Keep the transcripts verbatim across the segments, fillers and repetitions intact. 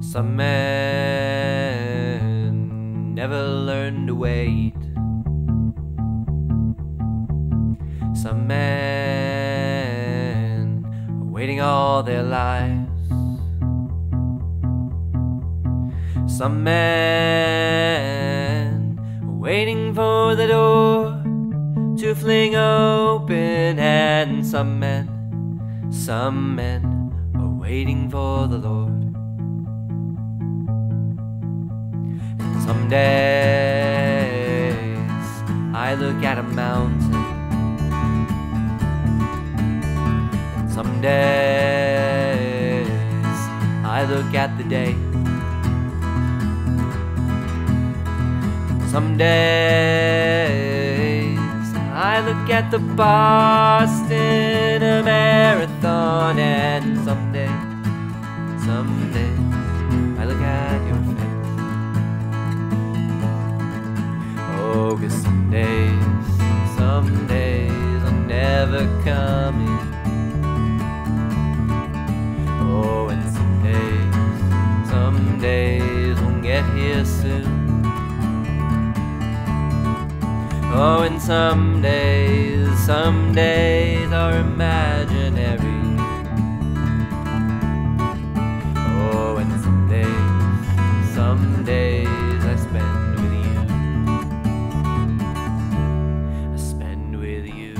Some men never learn to wait. Some men are waiting all their lives. Some men are waiting for the door to fling open, and some men, some men are waiting for the Lord. And some days I look at a mountain, and some days I look at the day. Some days I look at the Boston Marathon, and someday, someday I look at your face. Oh, 'cause some days, some days are never coming. Oh, and some days, some days won't get here soon. Oh, and some days, some days are imaginary. Oh, and some days, some days I spend with you. I spend with you.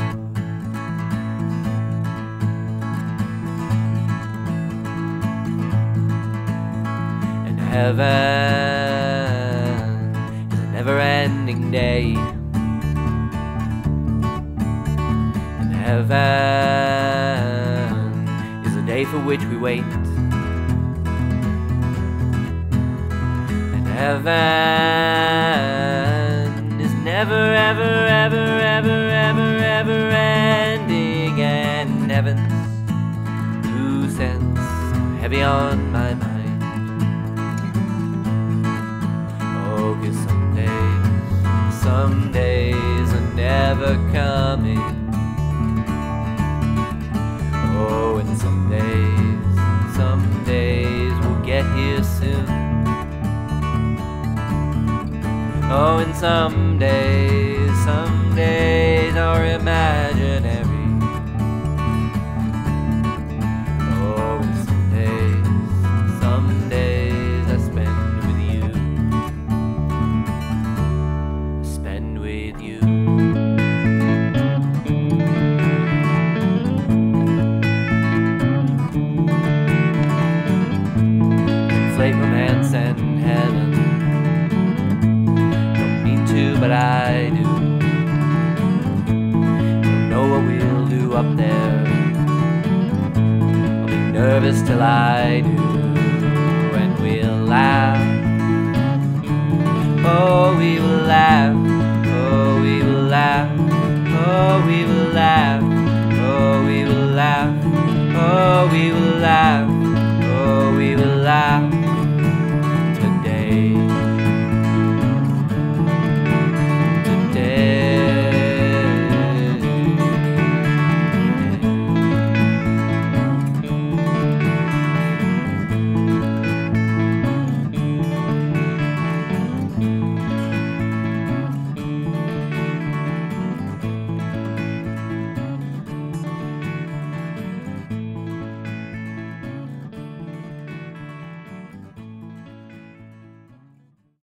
And heaven is a never-ending day. Heaven is a day for which we wait. And heaven is never, ever, ever, ever, ever, ever ending. And heaven's two cents heavy on my mind. Oh, 'cause some days, some days are never coming. Oh, and some days, some days we'll get here soon. Oh, and some days, some days are imaginary. Oh, and some days, some days I spend with you. I spend with you. Romance and heaven, don't mean to, but I do. Don't know what we'll do up there. I'll be nervous till I do, and we'll laugh. Oh, we will laugh.